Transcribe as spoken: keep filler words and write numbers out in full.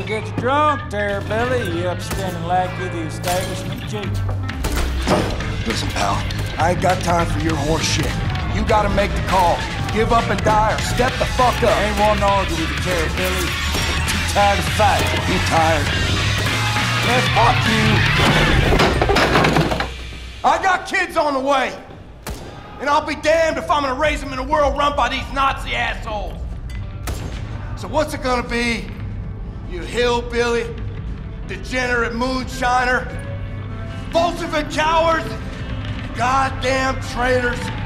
This'll get you drunk there, Billy, you upstanding lackey of the establishment chief. Listen, pal, I ain't got time for your horse shit. You gotta make the call. Give up and die or step the fuck up. I ain't wanting to argue with you, Terry, Billy. Too tired of fighting. You tired? Man, fuck you. I got kids on the way. And I'll be damned if I'm gonna raise them in a world run by these Nazi assholes. So what's it gonna be? You hillbilly, degenerate moonshiner, Bolshevik cowards, goddamn traitors.